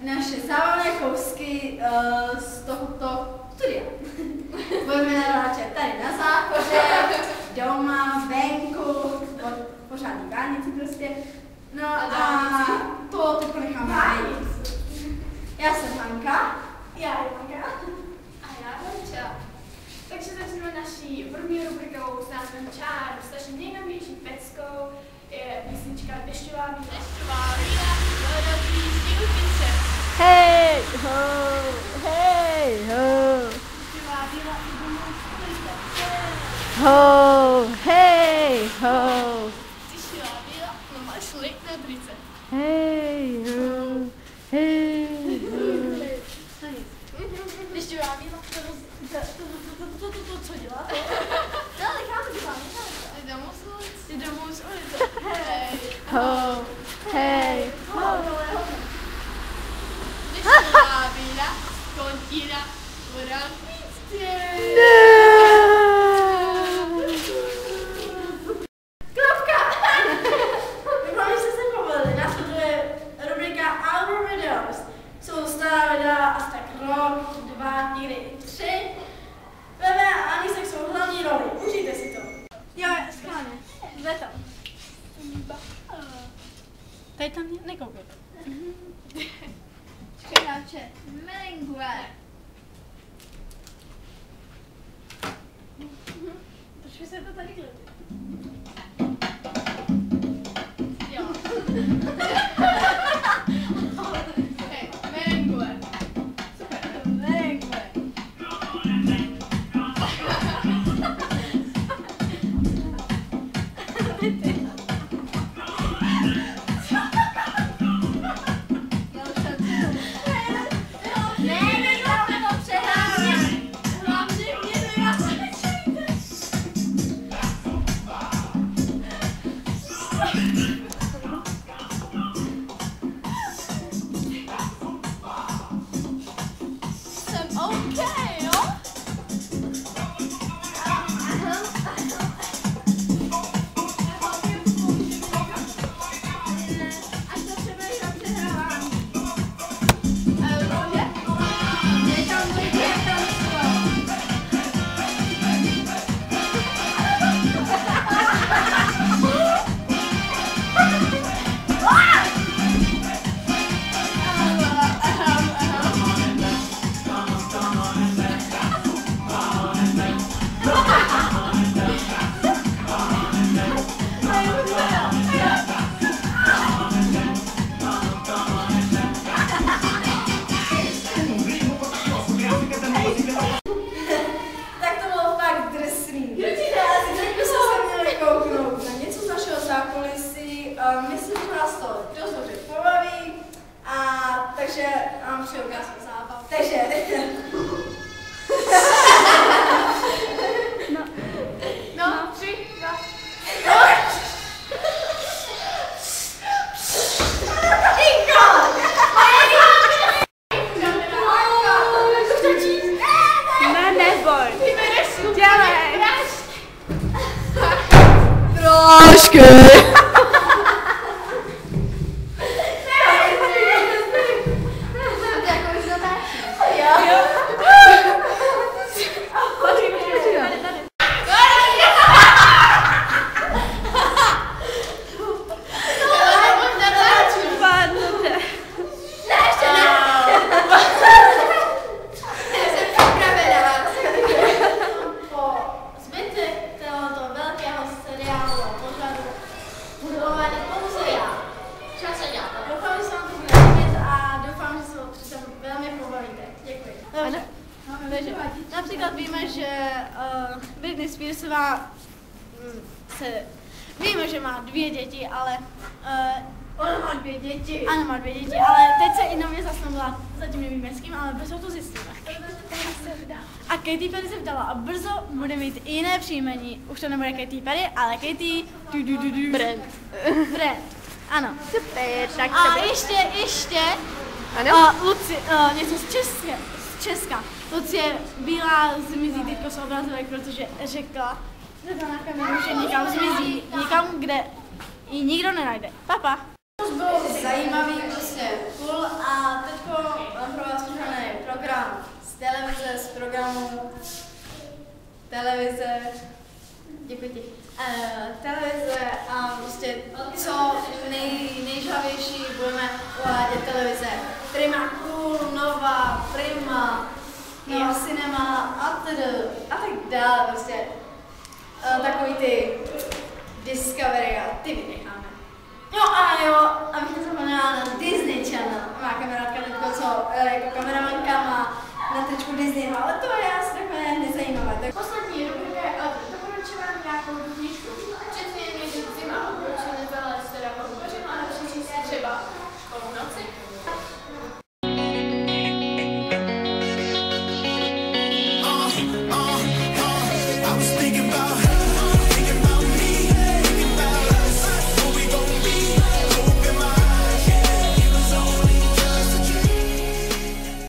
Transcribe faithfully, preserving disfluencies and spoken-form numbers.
naše zábavné kousky uh, z tohoto studia. Budeme natáčet tady na záchodě, doma, venku, po, pořádný dálnici prostě. No a to teď ponecháme na. Já jsem Hanka. Já jsem Hanka. A já Lenča. Takže začneme naší první rubrikou s názvem Čár. S naším nejnovější peckou je písnička Dešťová víla. Dešťová víla, dobrý snížnice. Hej, ho, hej, ho. Dešťová víla, ideme spojit. Ho, hej, ho. Dešťová víla, no máš lid na drice. Hej, ho, hej, ho. Dešťová víla, to, to, to, to, to, to, to, co dělá? No, necháme to vám, necháme Jde domů s ulice. Jde domů z ulice. Hej. Ho, hej, ho. Dešťová víla, kontína, voda v místě. Klapka! Doufám, že jste se pobavili. Následuje rubrika Album Videos. Jsou stará videa asi tak rok, dva, někdy i tři. Bebe a Anisek jsou hlavní roli. Užijte si to. Jo, schválně. Jde tam. Tady tam nekoukej. Čekáče. Melingue. Proč se to tady gleda? Jo. Hej, merengue. Super. Melingue. Jsem OK, jo? Až to třeba jenom přehrávám. Je tam lidi, je tam Tak to bylo fakt drsný. Asi teď bychom se měli kouknout na něco z našeho zákulisí. Uh, myslím, že nás to dost dobře pobaví. A takže mám přeju krásnou zábavu. Takže... No, tři, dva. Ne, neboj. Dělej. Trošku. Takže například víme, že uh, Britney Spearsová mm, se, víme, že má dvě děti, ale uh, Ona má dvě děti. ano, má dvě děti, ale teď se i nově zasnoubila, zatím nevíme s kým, ale brzo to zjistíme. A Katy Perry se vdala a brzo bude mít i jiné příjmení. Už to nebude Katy Perry, ale Katy du, du, du, du. Brand. Brand. Ano. Super, tak A ještě, ještě Ano? uh, Luci, uh, něco z Česka. Z Česka. Lucie Bílá zmizí teďko z obrazovek, protože řekla, že to na kameru, že někam zmizí, někam, kde ji nikdo nenajde. Papa. To bylo zajímavý, prostě cool a teďko pro, mám pro vás připravený program z televize, z programu televize, děkuji ti, uh, televize a prostě co nej, nejžavější budeme uvádět televize. Prima Cool, Nova, Prima, no, Cinema a tedy a tak dále, prostě uh, takový ty Discovery a ty vynecháme. Jo a jo, abych nezapomněla na Disney Channel. Má kamarádka teďko, co jako kameramanka má